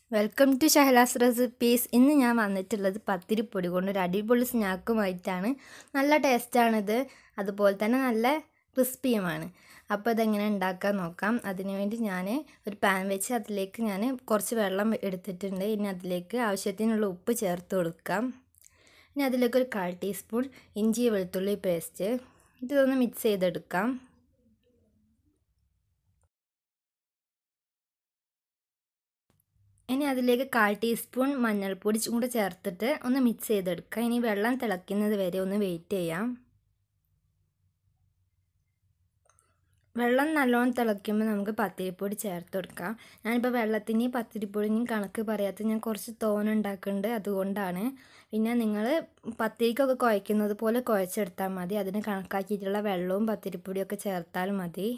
Welcome to ഷഹലാസ് recipes. ഇന്ന് ഞാൻ വന്നിട്ടുള്ളത് പത്തിരിപ്പൊടി കൊണ്ട് ഒരു അടിപൊളി സ്നാക്കുമായിട്ടാണ്. നല്ല ടേസ്റ്റാണിത്, അതുപോലെ തന്നെ നല്ല ക്രിസ്പിയുമാണ്. അപ്പോൾ ഇതെങ്ങനെ ഉണ്ടാക്കാൻ നോക്കാം. അതിനുവേണ്ടി ഞാൻ ഒരു പാൻ വെച്ച് അതിലേക്ക് ഞാൻ കുറച്ച് വെള്ളം എടുത്തിട്ടുണ്ട്. ഇനി അതിലേക്ക് ആവശ്യത്തിനുള്ള ഉപ്പ് ചേർത്ത് കൊടുക്കാം. ഇനി അതിലേക്ക് ഒരു 1/4 ടീസ്പൂൺ ഇഞ്ചി വെളുത്തുള്ളി പേസ്റ്റ്, ഇതൊന്ന് മിക്സ് ചെയ്തെടുക്കാം. ഇനി അതിലേക്ക് 1/4 ടീസ്പൂൺ മഞ്ഞൾപ്പൊടി കൂടെ ചേർത്തിട്ട് ഒന്ന് മിക്സ് ചെയ്തെടുക്കുക. ഇനി വെള്ളം തിളയ്ക്കുന്നത് വരെ ഒന്ന് വെയിറ്റ് ചെയ്യാം. വെള്ളം നല്ലോണം തിളയ്ക്കുമ്പോൾ നമുക്ക് പത്തിരിപ്പൊടി ചേർത്ത് കൊടുക്കാം. ഞാനിപ്പോൾ വെള്ളത്തിൻ്റെയും പത്തിരിപ്പൊടിൻ്റെയും കണക്ക് പറയാത്ത ഞാൻ കുറച്ച് തോനെ ഉണ്ടാക്കുന്നുണ്ട്, അതുകൊണ്ടാണ്. പിന്നെ നിങ്ങൾ പത്തിരിക്കൊക്കെ കുഴയ്ക്കുന്നത് പോലെ കുഴച്ചെടുത്താൽ മതി. അതിന് കണക്കാക്കിയിട്ടുള്ള വെള്ളവും പത്തിരിപ്പൊടിയൊക്കെ ചേർത്താൽ മതി.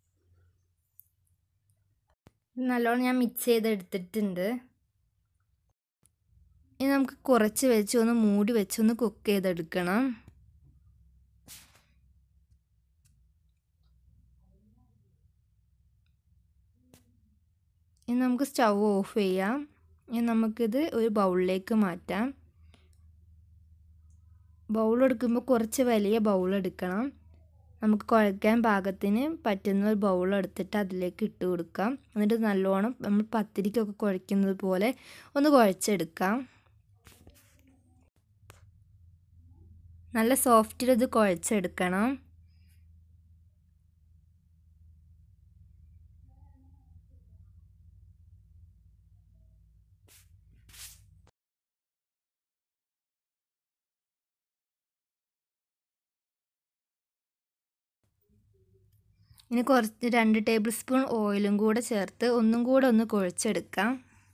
നല്ലോണം ഞാൻ മിക്സ് ചെയ്തെടുത്തിട്ടുണ്ട്. ഇനി നമുക്ക് കുറച്ച് വെച്ച് ഒന്ന് മൂടി വെച്ചൊന്ന് കുക്ക് ചെയ്തെടുക്കണം. ഇനി നമുക്ക് സ്റ്റൗ ഓഫ് ചെയ്യാം. ഇനി നമുക്കിത് ഒരു ബൗളിലേക്ക് മാറ്റാം. ബൗൾ എടുക്കുമ്പോൾ കുറച്ച് വലിയ ബൗൾ എടുക്കണം. നമുക്ക് കുഴയ്ക്കാൻ പാകത്തിന് പറ്റുന്ന ഒരു ബൗൾ എടുത്തിട്ട് അതിലേക്ക് ഇട്ട് കൊടുക്കാം. എന്നിട്ട് നല്ലോണം നമ്മൾ പത്തിരിക്കൊക്കെ കുഴയ്ക്കുന്നത് പോലെ ഒന്ന് കുഴച്ചെടുക്കാം. നല്ല സോഫ്റ്റിൽ ഇത് കുഴച്ചെടുക്കണം. ഇനി കുറച്ച് 2 ടേബിൾ സ്പൂൺ ഓയിലും കൂടെ ചേർത്ത് ഒന്നും കൂടെ ഒന്ന് കുഴച്ചെടുക്കാം.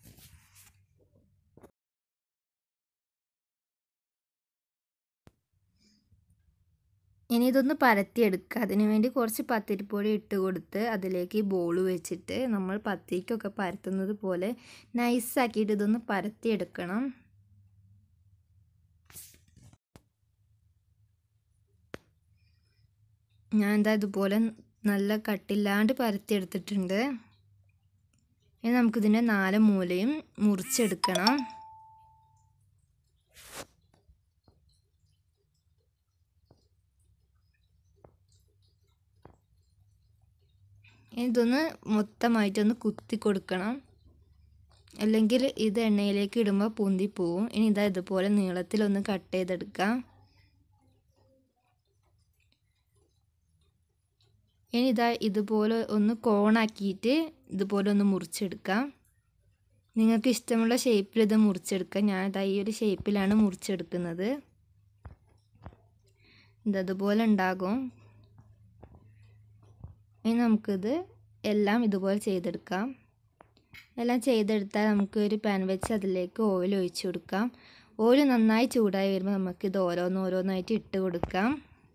ഇനി ഇതൊന്ന് പരത്തിയെടുക്കുക. അതിനുവേണ്ടി കുറച്ച് പത്തിരിപ്പൊടി ഇട്ട് കൊടുത്ത് അതിലേക്ക് ഈ ബോൾ വെച്ചിട്ട് നമ്മൾ പത്തിരിക്കൊക്കെ പരത്തുന്നത് പോലെ നൈസാക്കിയിട്ട് ഇതൊന്ന് പരത്തിയെടുക്കണം. ഞാൻ എന്താ ഇതുപോലെ നല്ല കട്ടില്ലാണ്ട് പരത്തിയെടുത്തിട്ടുണ്ട്. ഇനി നമുക്കിതിൻ്റെ 4 മൂലയും മുറിച്ചെടുക്കണം. ഇതൊന്ന് മൊത്തമായിട്ടൊന്ന് കുത്തി കൊടുക്കണം, അല്ലെങ്കിൽ ഇത് എണ്ണയിലേക്ക് ഇടുമ്പോൾ പൊന്തിപ്പോവും. ഇനി ഇതാ ഇതുപോലെ നീളത്തിലൊന്ന് കട്ട് ചെയ്തെടുക്കാം. ഇനി ഇതാ ഇതുപോലെ ഒന്ന് കോണാക്കിയിട്ട് ഇതുപോലെ ഒന്ന് മുറിച്ചെടുക്കാം. നിങ്ങൾക്ക് ഇഷ്ടമുള്ള ഷേപ്പിൽ ഇത് മുറിച്ചെടുക്കാം. ഞാനിതാ ഈ ഒരു ഷേപ്പിലാണ് മുറിച്ചെടുക്കുന്നത്. ഇതതുപോലെ ഉണ്ടാകും. ഇനി നമുക്കിത് എല്ലാം ഇതുപോലെ ചെയ്തെടുക്കാം. എല്ലാം ചെയ്തെടുത്താൽ നമുക്ക് ഒരു പാൻ വെച്ച് അതിലേക്ക് ഓയിൽ ഒഴിച്ചു കൊടുക്കാം. ഓയിൽ നന്നായി ചൂടായി വരുമ്പോൾ നമുക്കിത് ഓരോന്നോരോന്നായിട്ട് ഇട്ട് കൊടുക്കാം.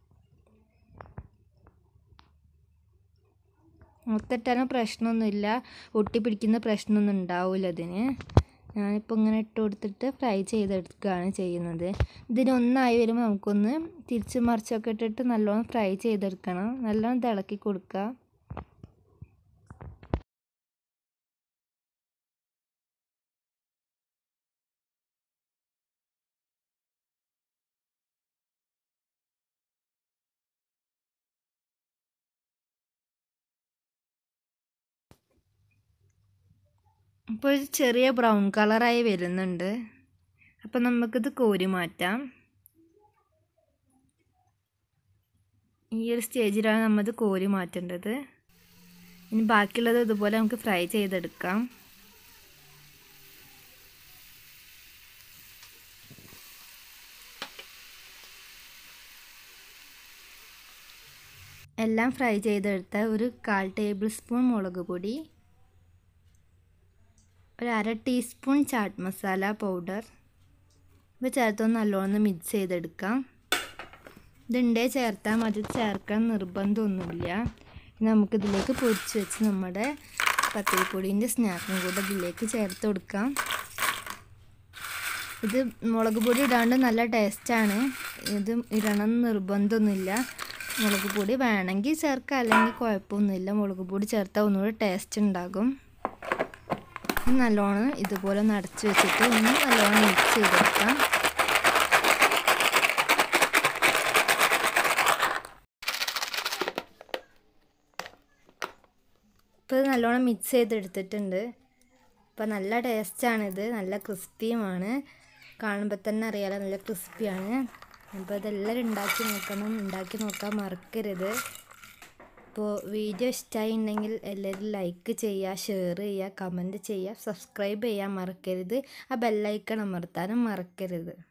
മൊത്തം പ്രശ്നമൊന്നുമില്ല, ഒട്ടിപ്പിടിക്കുന്ന പ്രശ്നമൊന്നും ഉണ്ടാവില്ല ഇതിന്. ഞാനിപ്പോൾ ഇങ്ങനെ ഇട്ട് കൊടുത്തിട്ട് ഫ്രൈ ചെയ്തെടുക്കുകയാണ് ചെയ്യുന്നത്. ഇതിനൊന്നായി വരുമ്പോൾ നമുക്കൊന്ന് തിരിച്ച് മറിച്ചൊക്കെ ഇട്ടിട്ട് നല്ലോണം ഫ്രൈ ചെയ്തെടുക്കണം. നല്ലോണം തിളക്കി കൊടുക്കുക. ഇപ്പോൾ ചെറിയ ബ്രൗൺ കളറായി വരുന്നുണ്ട്. അപ്പം നമുക്കിത് കോരി മാറ്റാം. ഈ ഒരു സ്റ്റേജിലാണ് നമ്മളിത് കോരി മാറ്റേണ്ടത്. ഇനി ബാക്കിയുള്ളത് ഇതുപോലെ നമുക്ക് ഫ്രൈ ചെയ്തെടുക്കാം. എല്ലാം ഫ്രൈ ചെയ്തെടുത്ത ഒരു 1/4 ടേബിൾ സ്പൂൺ മുളക് പൊടി, ഒരു 1/2 ടീസ്പൂൺ ചാട്ട് മസാല പൗഡർ ഇവ ചേർത്തൊന്ന് നല്ലോണം മിക്സ് ചെയ്തെടുക്കാം. ഇതുണ്ടേ ചേർത്താൽ മതി, ചേർക്കാൻ നിർബന്ധമൊന്നുമില്ല. നമുക്കിതിലേക്ക് പൊരിച്ച് വെച്ച് നമ്മുടെ പത്തിരിപ്പൊടീൻ്റെ സ്നാക്കും കൂടെ ഇതിലേക്ക് ചേർത്ത് കൊടുക്കാം. ഇത് മുളക് പൊടി ഇടാണ്ട് നല്ല ടേസ്റ്റാണ്. ഇത് ഇടണം നിർബന്ധമൊന്നുമില്ല. മുളക് പൊടി വേണമെങ്കിൽ ചേർക്കാം, അല്ലെങ്കിൽ കുഴപ്പമൊന്നുമില്ല. മുളക് പൊടി ചേർത്താൽ ഒന്നുകൂടി ടേസ്റ്റ് ഉണ്ടാകും. നല്ലോണം ഇതുപോലെ അടച്ച് വെച്ചിട്ട് ഒന്ന് നല്ലോണം മിക്സ് ചെയ്തെടുക്കാം. ഇപ്പോൾ ഇത് നല്ലോണം മിക്സ് ചെയ്തെടുത്തിട്ടുണ്ട്. അപ്പോൾ നല്ല ടേസ്റ്റാണിത്, നല്ല ക്രിസ്പിയുമാണ്. കാണുമ്പോൾ തന്നെ അറിയാലോ നല്ല ക്രിസ്പിയാണ്. അപ്പോൾ ഇതെല്ലാവരും ഉണ്ടാക്കി നോക്കണം, ഉണ്ടാക്കി നോക്കാൻ മറക്കരുത്. അപ്പോൾ വീഡിയോ ഇഷ്ടമായി ഉണ്ടെങ്കിൽ എല്ലാവരും ലൈക്ക് ചെയ്യുക, ഷെയർ ചെയ്യുക, കമൻറ്റ് ചെയ്യുക, സബ്സ്ക്രൈബ് ചെയ്യാൻ മറക്കരുത്. ആ ബെല്ലൈക്കൺ അമർത്താനും മറക്കരുത്.